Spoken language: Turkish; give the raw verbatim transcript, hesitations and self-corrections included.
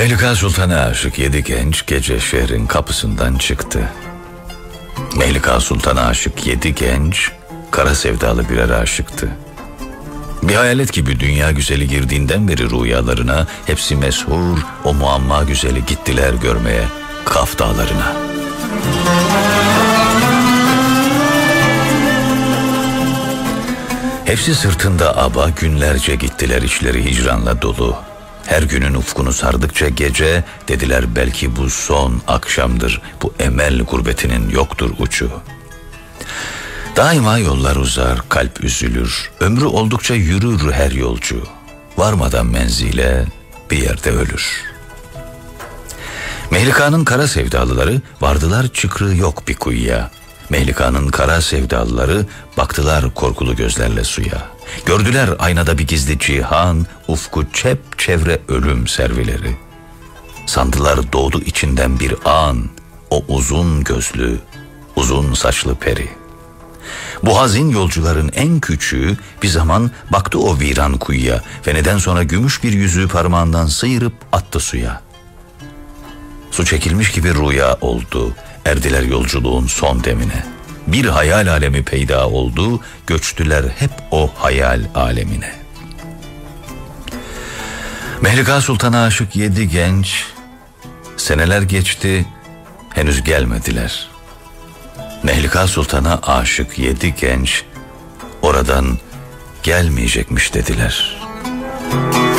Mehlika Sultan'a aşık yedi genç gece şehrin kapısından çıktı. Mehlika Sultan'a aşık yedi genç kara sevdalı birer aşıktı. Bir hayalet gibi dünya güzeli girdiğinden beri rüyalarına hepsi meshur o muamma güzeli gittiler görmeye Kaf dağlarına. Hepsi sırtında aba günlerce gittiler içleri hicranla dolu. Her günün ufkunu sardıkça gece dediler belki bu son akşamdır, bu emel gurbetinin yoktur uçu. Daima yollar uzar, kalp üzülür, ömrü oldukça yürür her yolcu. Varmadan menzile bir yerde ölür. Mehlika'nın kara sevdalıları vardılar çıkrığı yok bir kuyuya. Mehlika'nın kara sevdalıları baktılar korkulu gözlerle suya. Gördüler aynada bir gizli cihan, ufku çep çevre ölüm servileri. Sandılar doğdu içinden bir an, o uzun gözlü, uzun saçlı peri. Bu hazin yolcuların en küçüğü bir zaman baktı o viran kuyuya ve neden sonra gümüş bir yüzüğü parmağından sıyırıp attı suya. Su çekilmiş gibi rüya oldu, erdiler yolculuğun son demine. Bir hayal alemi peyda oldu, göçtüler hep o hayal alemine. Mehlika Sultan'a aşık yedi genç, seneler geçti, henüz gelmediler. Mehlika Sultan'a aşık yedi genç, oradan gelmeyecekmiş dediler.